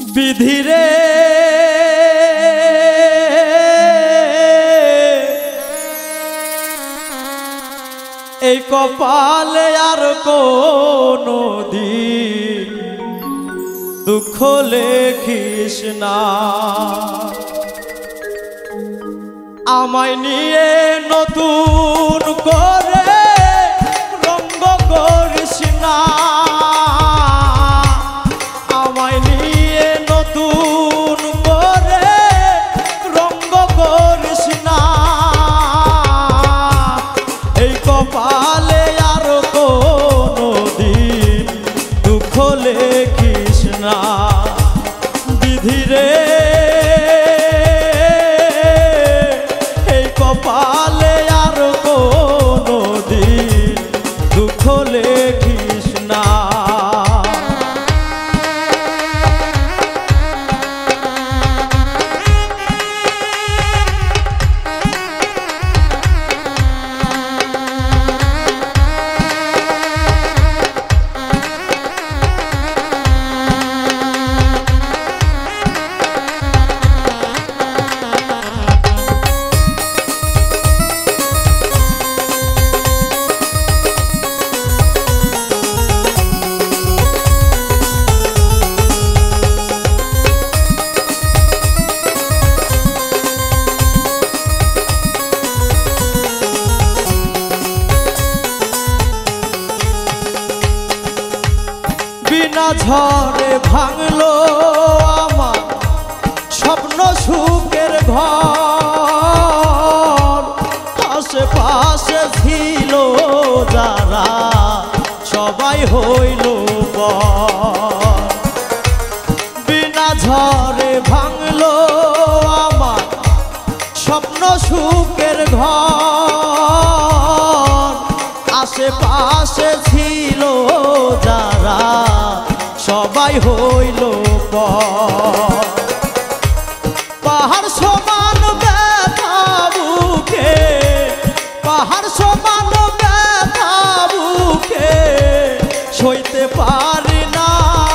বিধিরে এই কপালে আর কোনো দিন দুঃখ লেখিস না। আমায় নিয়ে নতুন করে রঙ্গ করিস না। আমায় নিয়ে নতুন করে রঙ্গ করিস না। এই কপালে আর কোনো দিন দুঃখ লেখিস না। বিধিরে এই কপালে আর কোনো দিন দুঃখ লেখিস না। বিনা ঝড়ে ভাঙলো আমার স্বপ্ন সুখের ঘর। আশেপাশে ছিল যারা সবাই হইল পর। বিনা ঝড়ে ভাঙলো আমার স্বপ্ন সুখের ঘর। আশেপাশে ছিল যারা সবাই হইল পর। পাহাড় সমান ব্যথা বুকে, পাহাড় সমান ব্যথা বুকে সইতে পারি না।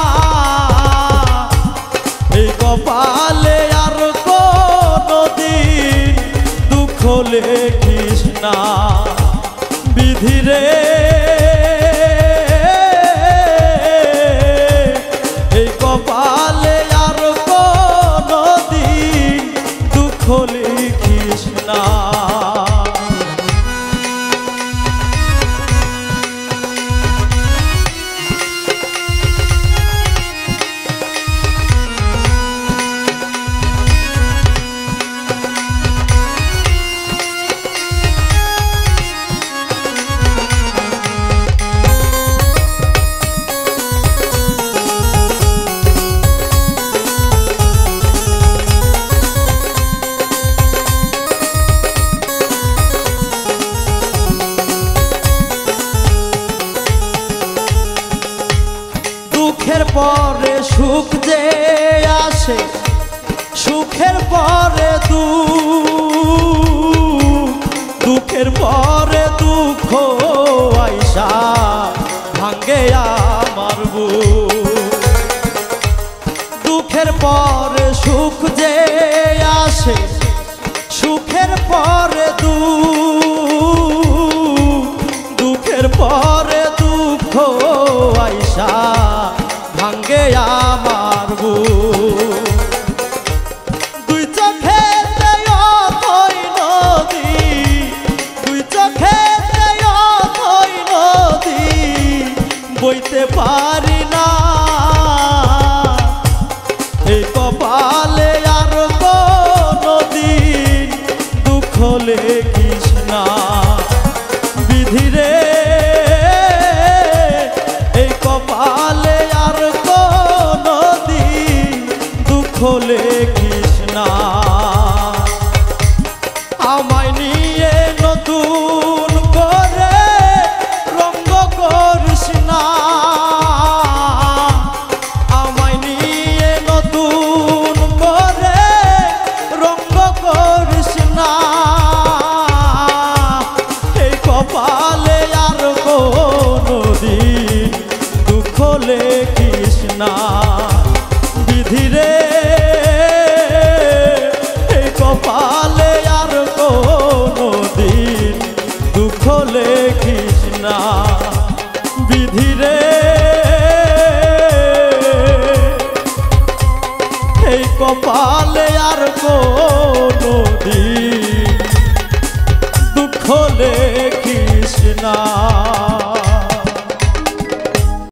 এই কপালে আর কোনো দিন দুঃখ লেখিস না। বিধিরে এই কপালে আর কোনো দিন দুঃখ লিখিস না। দুঃখের পরে সুখ যে আসে, সুখের পরে দুঃখ, দুঃখের পরে দুঃখ আইসা ভাঙ্গে আমার বুক। দুঃখের পরে সুখ যে আসে, সুখের পরে দুঃখ, দুঃখের পরে দুঃখ আইসা ভাঙ্গে আমার বুক। দুই চোখেতে অথই নদী, দুই চোখেতে অথই নদী বইতে পারি না। এই কপালে আর কোনো দিন দুঃখ লেখিস না। বিধিরে এই কপালে আর কোনো দিন দুঃখ লেখিস না। আমায় নিয়ে নতুন করে রঙ্গ করিস না। আমায় নিয়ে নতুন করে রঙ্গ করিস না। এই কপালে আর কোনো দিন দুঃখ লেখিস না। বিধি বিধিরে এই কপালে আর কোনো দিন দুঃখ লেখিস না বিধিরে এই কপাল